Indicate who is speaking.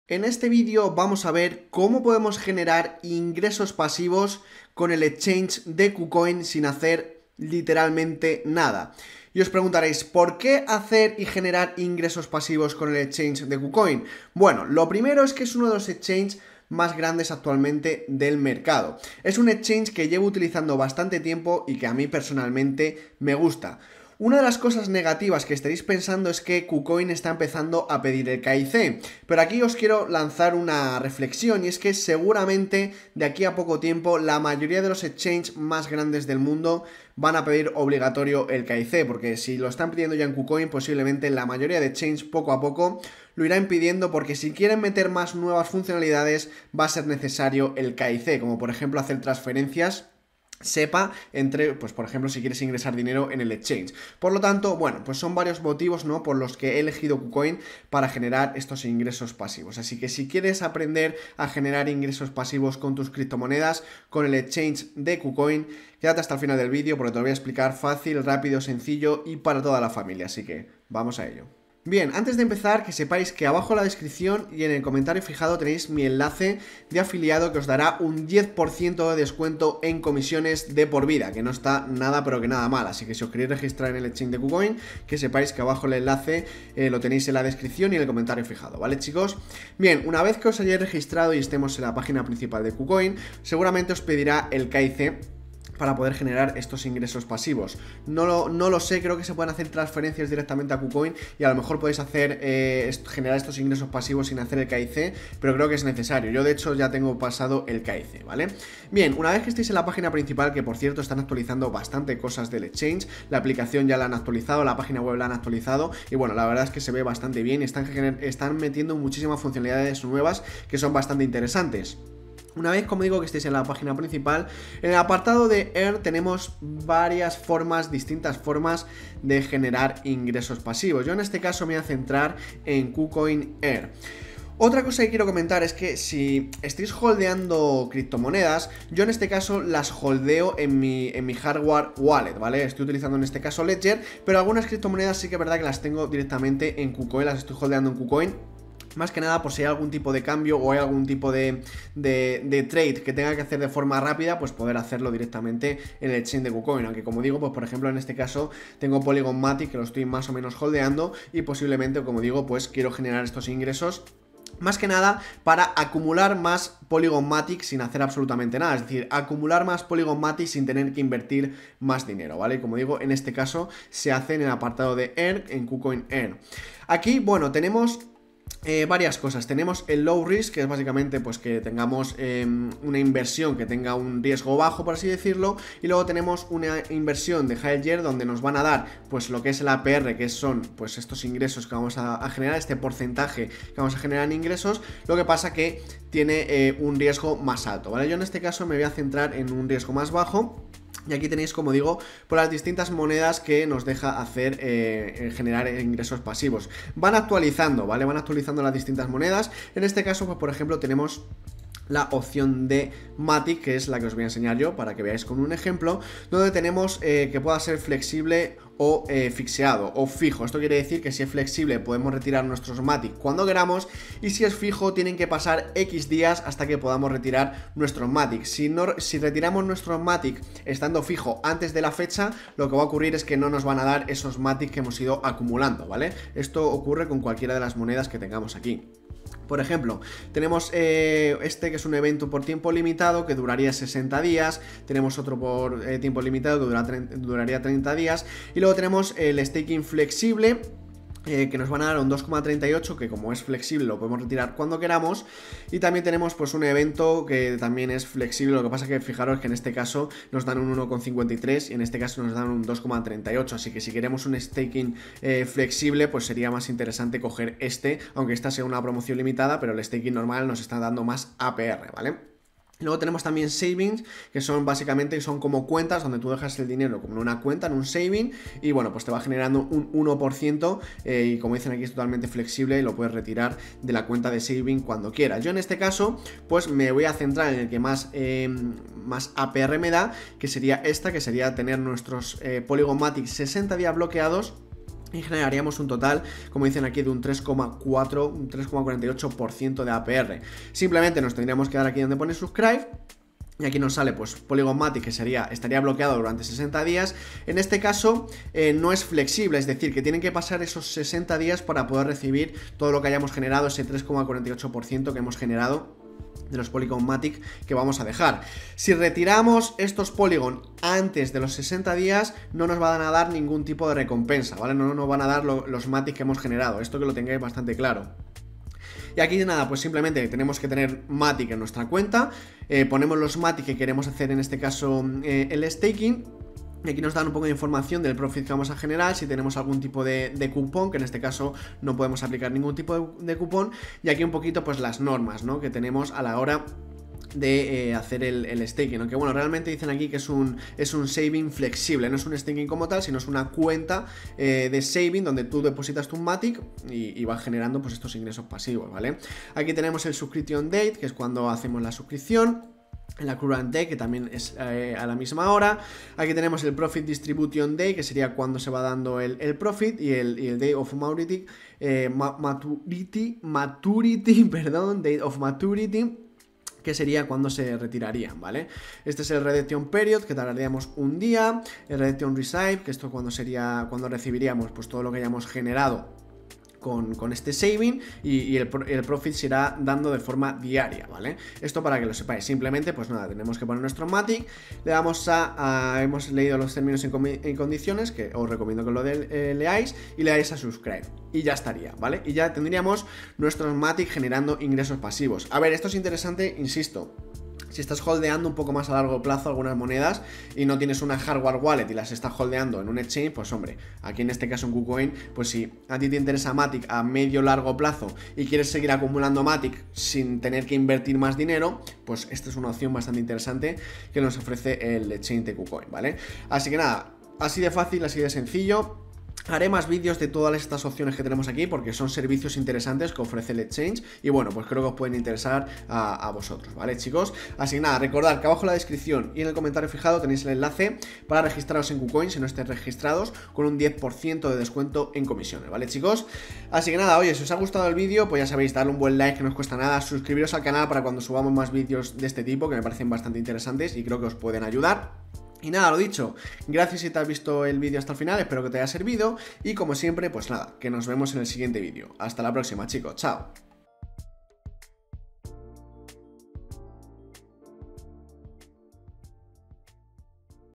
Speaker 1: En este vídeo vamos a ver cómo podemos generar ingresos pasivos con el exchange de KuCoin sin hacer literalmente nada. Y os preguntaréis, ¿por qué hacer y generar ingresos pasivos con el exchange de KuCoin? Bueno, lo primero es que es uno de los exchanges más grandes actualmente del mercado. Es un exchange que llevo utilizando bastante tiempo y que a mí personalmente me gusta. Una de las cosas negativas que estaréis pensando es que KuCoin está empezando a pedir el KIC, pero aquí os quiero lanzar una reflexión y es que seguramente de aquí a poco tiempo la mayoría de los exchanges más grandes del mundo van a pedir obligatorio el KIC, porque si lo están pidiendo ya en KuCoin, posiblemente la mayoría de exchanges poco a poco lo irán pidiendo, porque si quieren meter más nuevas funcionalidades va a ser necesario el KIC, como por ejemplo hacer transferencias SEPA entre, pues por ejemplo, si quieres ingresar dinero en el exchange. Por lo tanto, bueno, pues son varios motivos, ¿no?, por los que he elegido KuCoin para generar estos ingresos pasivos. Así que si quieres aprender a generar ingresos pasivos con tus criptomonedas, con el exchange de KuCoin, quédate hasta el final del vídeo porque te lo voy a explicar fácil, rápido, sencillo y para toda la familia. Así que vamos a ello. Bien, antes de empezar, que sepáis que abajo en la descripción y en el comentario fijado tenéis mi enlace de afiliado que os dará un 10% de descuento en comisiones de por vida, que no está nada pero que nada mal. Así que si os queréis registrar en el exchange de KuCoin, que sepáis que abajo el enlace lo tenéis en la descripción y en el comentario fijado, ¿vale, chicos? Bien, una vez que os hayáis registrado y estemos en la página principal de KuCoin, seguramente os pedirá el KIC para poder generar estos ingresos pasivos. No lo sé, creo que se pueden hacer transferencias directamente a KuCoin y a lo mejor podéis hacer generar estos ingresos pasivos sin hacer el KIC, pero creo que es necesario. Yo de hecho ya tengo pasado el KIC, ¿vale? Bien, una vez que estéis en la página principal, que por cierto están actualizando bastante cosas del exchange, la aplicación ya la han actualizado, la página web la han actualizado y bueno, la verdad es que se ve bastante bien y están metiendo muchísimas funcionalidades nuevas que son bastante interesantes. Una vez, como digo, que estéis en la página principal, en el apartado de Earn tenemos distintas formas de generar ingresos pasivos. Yo en este caso me voy a centrar en KuCoin Earn. Otra cosa que quiero comentar es que si estáis holdeando criptomonedas, yo en este caso las holdeo en mi hardware wallet, ¿vale? Estoy utilizando en este caso Ledger, pero algunas criptomonedas sí que es verdad que las tengo directamente en KuCoin, las estoy holdeando en KuCoin. Más que nada por si hay algún tipo de cambio o hay algún tipo de trade que tenga que hacer de forma rápida, pues poder hacerlo directamente en el exchange de KuCoin. Aunque como digo, pues por ejemplo en este caso tengo Polygon Matic que lo estoy más o menos holdeando y posiblemente, como digo, pues quiero generar estos ingresos más que nada para acumular más Polygon Matic sin hacer absolutamente nada, es decir, acumular más Polygon Matic sin tener que invertir más dinero, ¿vale? Y como digo, en este caso se hace en el apartado de Earn, en KuCoin Earn. Aquí, bueno, tenemos varias cosas. Tenemos el low risk, que es básicamente pues que tengamos una inversión que tenga un riesgo bajo, por así decirlo, y luego tenemos una inversión de high yield donde nos van a dar pues lo que es el APR, que son pues estos ingresos que vamos a generar, este porcentaje que vamos a generar en ingresos. Lo que pasa que tiene un riesgo más alto, ¿vale? Yo en este caso me voy a centrar en un riesgo más bajo. Y aquí tenéis, como digo, por las distintas monedas que nos deja hacer generar ingresos pasivos. Van actualizando, ¿vale? Van actualizando las distintas monedas. En este caso, pues por ejemplo, tenemos la opción de Matic, que es la que os voy a enseñar yo para que veáis con un ejemplo, donde tenemos que pueda ser flexible o fixeado o fijo. Esto quiere decir que si es flexible podemos retirar nuestros Matic cuando queramos, y si es fijo tienen que pasar X días hasta que podamos retirar nuestros Matic. Si retiramos nuestros Matic estando fijo antes de la fecha, lo que va a ocurrir es que no nos van a dar esos Matic que hemos ido acumulando, ¿vale? Esto ocurre con cualquiera de las monedas que tengamos aquí. Por ejemplo, tenemos este que es un evento por tiempo limitado que duraría 60 días, tenemos otro por tiempo limitado que duraría 30 días, y luego tenemos el staking flexible, que nos van a dar un 2,38, que como es flexible lo podemos retirar cuando queramos. Y también tenemos pues un evento que también es flexible, lo que pasa que fijaros que en este caso nos dan un 1,53 y en este caso nos dan un 2,38, así que si queremos un staking flexible pues sería más interesante coger este, aunque esta sea una promoción limitada, pero el staking normal nos está dando más APR, ¿vale? Luego tenemos también savings, que son básicamente como cuentas donde tú dejas el dinero como en una cuenta, en un saving, y bueno, pues te va generando un 1%, y como dicen aquí es totalmente flexible y lo puedes retirar de la cuenta de saving cuando quieras. Yo en este caso pues me voy a centrar en el que más APR me da, que sería esta, que sería tener nuestros Polygon Matic 60 días bloqueados y generaríamos un total, como dicen aquí, de un 3,4, un 3,48% de APR. Simplemente nos tendríamos que dar aquí donde pone subscribe. Y aquí nos sale pues Polygon Matic, que estaría bloqueado durante 60 días. En este caso no es flexible, es decir, que tienen que pasar esos 60 días para poder recibir todo lo que hayamos generado, ese 3,48% que hemos generado de los Polygon Matic que vamos a dejar. Si retiramos estos Polygon antes de los 60 días, no nos van a dar ningún tipo de recompensa, ¿vale? No nos van a dar los Matic que hemos generado, esto que lo tengáis bastante claro. Y aquí nada, pues simplemente tenemos que tener Matic en nuestra cuenta, ponemos los Matic que queremos hacer, en este caso el staking. Y aquí nos dan un poco de información del profit que vamos a generar, si tenemos algún tipo de cupón, que en este caso no podemos aplicar ningún tipo de cupón. Y aquí un poquito pues las normas, ¿no?, que tenemos a la hora de hacer el staking, aunque bueno, realmente dicen aquí que es un saving flexible, no es un staking como tal, sino es una cuenta de saving donde tú depositas tu Matic y vas generando pues estos ingresos pasivos, ¿vale? Aquí tenemos el subscription date, que es cuando hacemos la suscripción, la current day, que también es a la misma hora. Aquí tenemos el profit distribution day, que sería cuando se va dando el profit, y el day of maturity, perdón, date of maturity, que sería cuando se retirarían, ¿vale? Este es el redemption period, que tardaríamos un día. El redemption receive, que esto cuando recibiríamos pues todo lo que hayamos generado con este saving, y el profit se irá dando de forma diaria, ¿vale? Esto para que lo sepáis. Simplemente, pues nada, tenemos que poner nuestro Matic, le damos hemos leído los términos y condiciones, que os recomiendo que lo leáis, y le dais a subscribe, y ya estaría, ¿vale? Y ya tendríamos nuestros Matic generando ingresos pasivos. A ver, esto es interesante, insisto. Si estás holdeando un poco más a largo plazo algunas monedas y no tienes una hardware wallet y las estás holdeando en un exchange, pues hombre, aquí en este caso en KuCoin, pues si a ti te interesa Matic a medio largo plazo y quieres seguir acumulando Matic sin tener que invertir más dinero, pues esta es una opción bastante interesante que nos ofrece el exchange de KuCoin, ¿vale? Así que nada, así de fácil, así de sencillo. Haré más vídeos de todas estas opciones que tenemos aquí, porque son servicios interesantes que ofrece el exchange, y bueno, pues creo que os pueden interesar a vosotros, ¿vale, chicos? Así que nada, recordad que abajo en la descripción y en el comentario fijado tenéis el enlace para registraros en KuCoin si no estáis registrados, con un 10% de descuento en comisiones, ¿vale, chicos? Así que nada, oye, si os ha gustado el vídeo, pues ya sabéis, darle un buen like, que no os cuesta nada, suscribiros al canal para cuando subamos más vídeos de este tipo, que me parecen bastante interesantes y creo que os pueden ayudar. Y nada, lo dicho, gracias si te has visto el vídeo hasta el final, espero que te haya servido, y como siempre, pues nada, que nos vemos en el siguiente vídeo. Hasta la próxima, chicos, chao.